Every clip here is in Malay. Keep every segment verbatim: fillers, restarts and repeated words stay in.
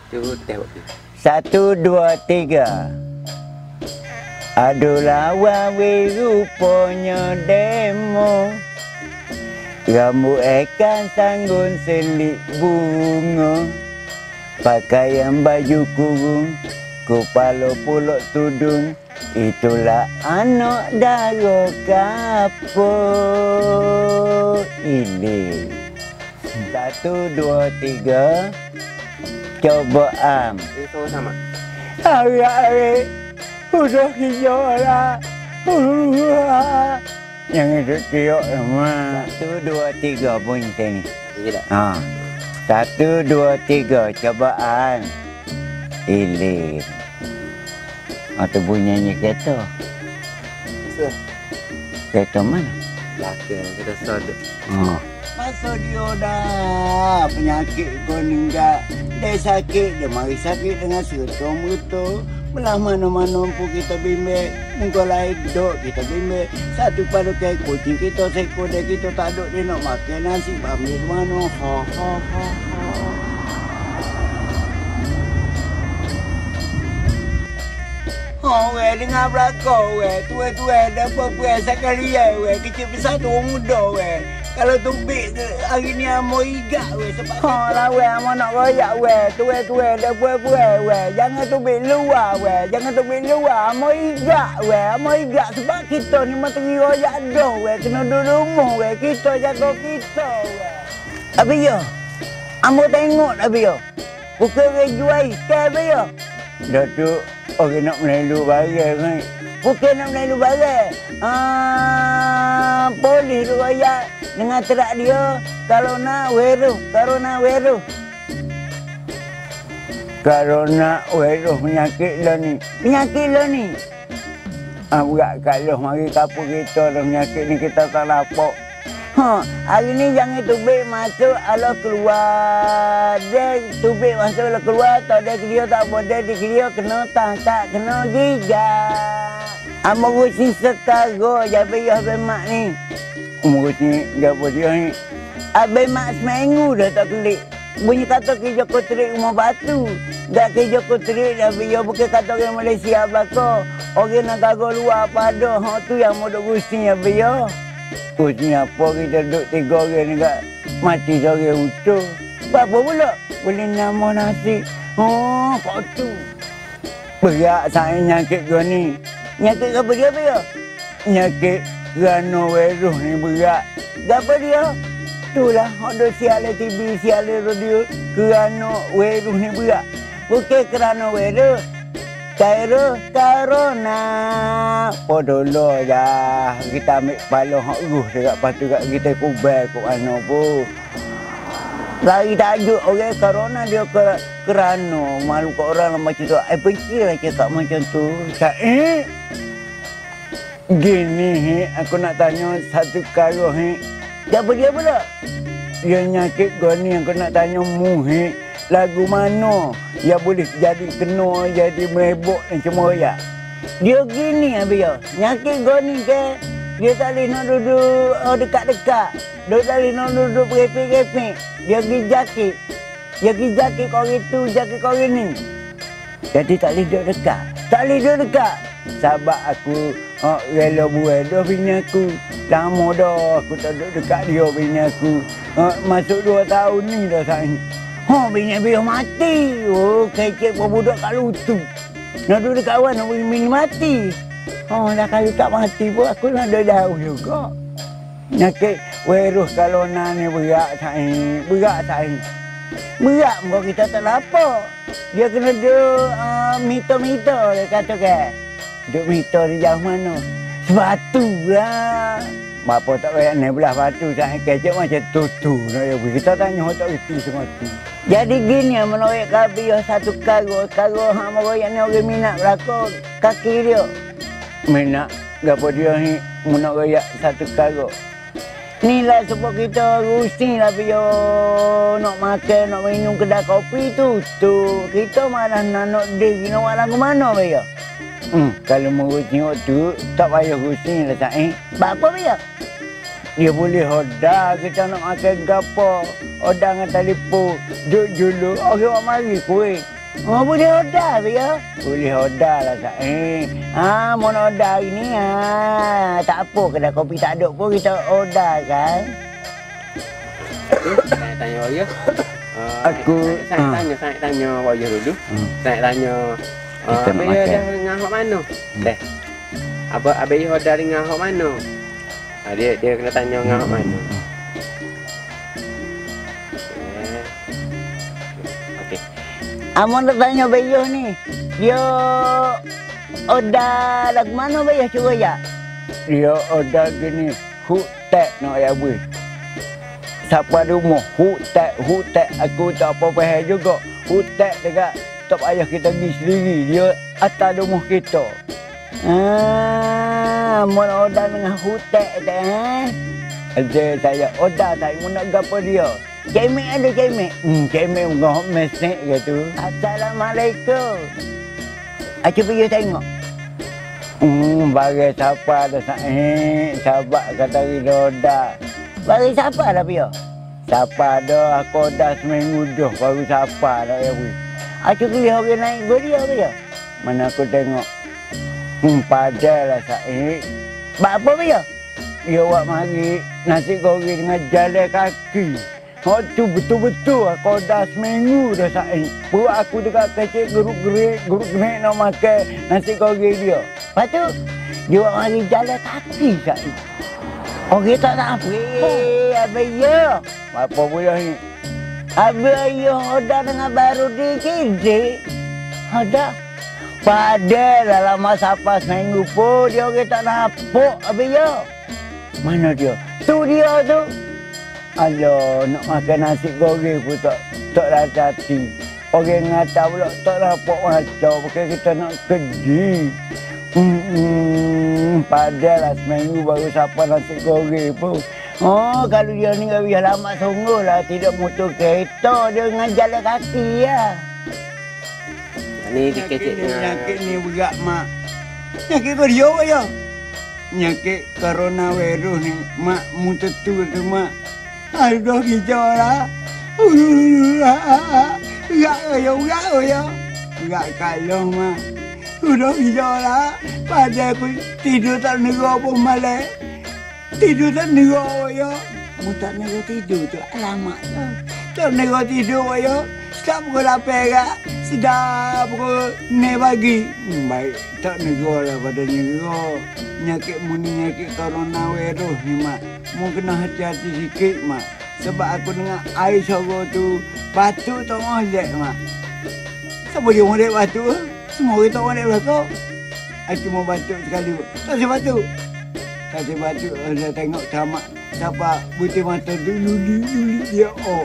Cuba tengok tu. Satu, dua, tiga. Aduh lawan we rupanya demo. Rambut ikan sanggun selik bunga. Pakaian baju kurung, kepala pulak tudung. Itulah anak dara kapur ini. Satu, dua, tiga. Coba am. Ini sama-sama. Hari-hari udah hijau lah. Yang itu tiok sama. Satu, dua, tiga bunyi sini. Ini tak? Ha. Satu, dua, tiga. Cobaan. Ilir. Atau bunyinya kereta. Bisa. Kereta mana? Belakang kita sodok. Ha. Masa dia dah penyakit kau enggak. Dia sakit, dia mari sakit dengan serta merta. Belah mana-mana pun kita bimbing. Muka lain duduk kita bimbing. Satu pada kayak kucing kita, seekor dia kita tak duduk. Dia nak makan nasi, ambil mana. Ha, ha, ha, ha. Oh, weh, dengar belakang, weh. Tua-tua, dapat puas sekalian, weh. Kecil besar tu orang muda, weh. Kalau tubik hari ni amo igak, weh. Sebab ha lah, weh. Amo nak royak, weh. Tua-tua, dah puas-puas, weh. Jangan tubik luar, weh. Jangan tubik luar. Amo igak, weh. Amo igak. Sebab kita ni menteri royak dah, weh. Kena duduk rumah, weh. Kita jaga kita, weh. Apa ya? Amo tengok, apa ya? Bukan orang jual ikan, apa ya? Datuk, orang nak melalu barang kan? Bukan nak melalu barang. Ah, polis tu royak dengan terak dia. Kalau nak weruh, kalau nak weruh. Kalau nak weruh penyakit lah ni. Penyakit lah ni. Ah, berat kalau mari kapur kita dah penyakit ni kita tak lapuk. Ha, hari ni jangan tubik masuk ala keluar. Dia tubik masuk ala keluar, tak ada dia tak boleh di dia kena tak kena gigit. Amo gusin sekago jabe ya be mak ni. Amo gusin jabe dia ni. Abe mak seminggu dah tak kelik. Bunyi kata kerja kotrik rumah batu. Dak kerja kotrik dah biar bukan kata orang Malaysia belaka. Orang nak gagal luar pada ha tu yang modok gusin ya biar. Kucing apa kita duduk tiga orang ni kat mati seorang utuh. Apa pula? Boleh nama nasi. Oh, kau tu. Berat saya nyakit kau ni. Nyakit apa dia apa ya? Nyakit kerana weruh ni berat. Apa dia? Itulah, ada sialan T V, sialan radio. Kerana weruh ni berat. Bukan kerana weruh. Cairo corona. Podolo dah. Kita ambil pala hak ruh dekat patu kat kita kubal kok ano pun. Lagi tajuk orang okay, corona dia ke, kerana malu kat orang macam tu. Eh benci lah cakap macam tu. Eh gini he, aku nak tanya satu kali he. Siapa dia pula? Dia nyakit kau ni aku nak tanya mu he. Lagu mana yang boleh jadi kena, jadi merebok dan semua ya. Dia gini habis ya. Nyakit kau ni ke, dia tak boleh nak duduk oh, dekat-dekat. Dia tak boleh nak duduk berepek-repek. Dia pergi jakit. Dia pergi jakit kau itu, jakit kau ini. Jadi tak boleh duduk dekat. Tak boleh duduk dekat. Sebab aku oh, rela buat dah bini aku. Lama dah aku tak duduk dekat dia bini aku. Oh, masuk dua tahun ni dah saya. Oh, bini-bini mati. Oh, kecek budak kat lutu. Nak duduk dekat awal, nak bini mati. Oh, dah kalau tak mati pun aku nak ada jauh juga. Nyakit weruh kalau nak ni berat saya. Berat saya. Berat muka kita tak lapar. Dia kena duduk uh, meter-meter dia kata kan. Duduk meter di jauh mana. Sebatu lah. Bapa tak payah naik belah batu, saya kecek macam tutu. Kita tanya, tak reti semua tu. Jadi gini, menurut kami satu karo, karo hang meroyak ni orang minat belakang kaki dia. Minat, gapa dia ni menurut satu karo. Inilah sebab kita rusing lah biar nak makan, nak minum kedai kopi tu. Tu kita malah nak nak diri, nak buat lagu mana biar? Hmm, kalau mau tengok tu, tak payah rusing lah saya. Bapa biar? Dia boleh hoda kita nak makan gapo. Hoda dengan telefon. Duduk dulu. Orang buat mari kuih. Oh, boleh order ya? Boleh order lah tak. Eh, ah, mau order hari ni ah, tak apa kedai kopi tak ada pun kita order kan. Saya tanya Waya. Uh, Aku saya, saya ah. tanya, saya tanya Waya dulu. Hmm. Saya tanya uh, Kita nak Abang makan. dah dengan hok mana? Hmm. Deh. Apa Abang order dengan hok mana? Ah, dia dia kena tanya dengan hok mana. Eh. Okey. Amon nak tanya Bayuh ni. Dia order lagu mana Bayuh cuba ya? Dia order gini. Hutek nak ya bui. Siapa rumah hutek hutek aku tak apa faham juga. Hutek dekat top ayah kita pergi sendiri. Dia atas rumah kita. Ah, mau order dengan hutek dah. Eh? Ada saya order saya mau nak gapo dia. Cemek ada cemek. Hmm, cemek ngah mesej gitu. Assalamualaikum. Aku pergi tengok. Hmm, bagi siapa ada eh sahabat kata Ridoda. Bagi siapa dah pia? Siapa dah aku dah seminggu dah baru siapa dah ya bui. Aku lihat orang naik gori apa ya? Mana aku tengok. Hmm, padalah saya. Bak apa pia? Dia buat mari nasi goreng dengan jalan kaki. Oh tu betul-betul aku dah seminggu dah saya. Buat aku dekat kecil geruk-gerik, geruk-gerik nak makan nasi goreng dia. Lepas tu, dia buat mari jalan kaki saya. Orang tak nak apa. Eh, habis ya. Apa pula ni? Habis ya, ada dengan baru dikit. Ada. Padahal dalam masa pas seminggu pun, dia orang tak nampak. Habis ya. Mana dia? Tu dia tu. Alah, nak makan nasi goreng pun tak tak rasa hati. Orang ngata pula tak nampak macam. Pakai kita nak kerja. Hmm, hmm, padahal seminggu baru siapa nasi goreng pun. Oh, kalau dia ni biar lama sungguh lah. Tidak motor kereta, dia dengan jalan kaki ya. Ni dikecek dengan Nyakit ni berat mak. Nyakit kau dia apa ya? Nyakit coronavirus ni. Mak mu tentu tu mak. Aduh hijau lah. Berat ya, berat ya. Berat kalau mak. Udah hijau lah. Pada aku tidur tak negara pun malam. Tidur tak negara ya. Kamu tak negara tidur tu alamak tu. Tak negara tidur ya. Sedap pukul lapan kak. Sedap pukul enam pagi. Hmm, baik. Tak negara lah pada negara. Nyakit mu ni nyakit coronavirus ni mak. Mu kena hati-hati sikit mak. Sebab aku dengar air sorok tu. Batuk tak molek mak. Siapa dia molek batuk? Semua orang tak molek belakang. Aku mau batuk sekali. Tak saya batuk. Tak saya batuk. Saya tengok sama siapa putih mata dulu dulu dia oh.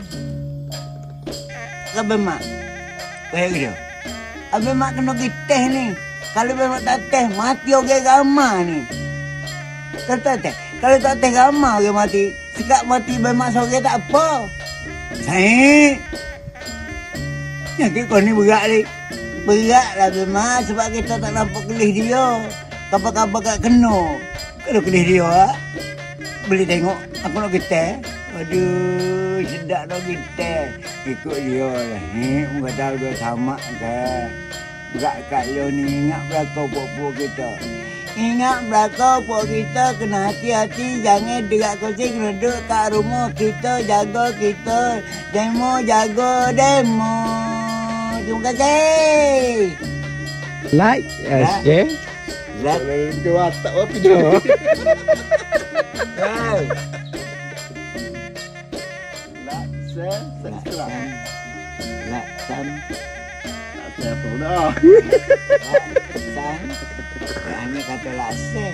Abang mak. Baik dia. Abang mak kena pergi teh ni. Kalau abang mak tak teh mati orang ramai ni. Kalau tak teh, kalau tak teh ramai orang mati. Sekat mati abang mak sore tak apa. Saya. Nyakit kau ni berat ni. Beratlah memang sebab kita tak nampak kelih dia. Kapal-kapal kat kena. Kalau kelih dia, ha? Boleh tengok. Aku nak getah. Aduh, sedap nak getah. Ikut dia lah. Eh, muka tahu dia sama kan. Berat kat dia ni. Ingat belakang puak-puak kita. Ingat belakang puak kita kena hati-hati. Jangan dekat kursi kena duduk kat rumah kita. Jaga kita. Demo, jaga demo. Terima kasih. like, Like. share. Like. Itu watak apa tu? Hey. Share, subscribe. Laksan. Tak share apa dah. Laksan. Hanya kata laksan.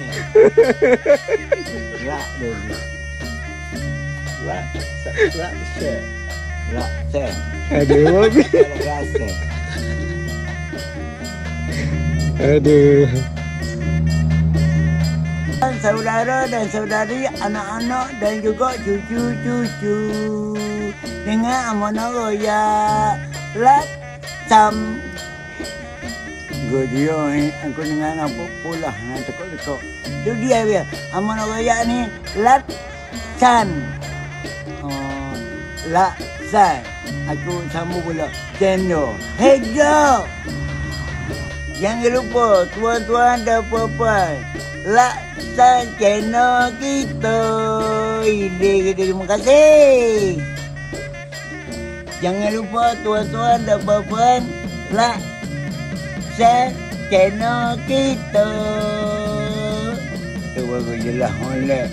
Lak dulu. Like, subscribe, share. Laksan. Aduh. Laksan. Aduh. Saudara dan saudari, anak-anak dan juga cucu-cucu. Dengan Amanah Royak. Laksam. Gue dia ni, aku dengan apa pula. Nah, tekuk-tekuk. Itu dia dia. Amanah Royak ni, Laksan. Oh, Laksan. Aku sambung pula. Channel Head. Jangan lupa tuan-tuan dan puan-puan, laksan channel kita. Ini kita terima kasih. Jangan lupa tuan-tuan dan puan-puan, laksan channel kita. Tu baru jelas molek.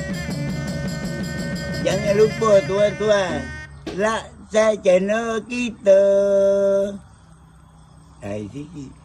Jangan lupa tuan-tuan, laksan channel kita. Hai sikit.